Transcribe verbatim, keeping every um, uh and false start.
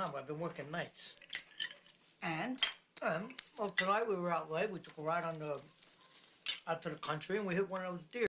time, but I've been working nights. And? Um, well, tonight we were out late. We took a ride on the out to the country, and we hit one of those deer.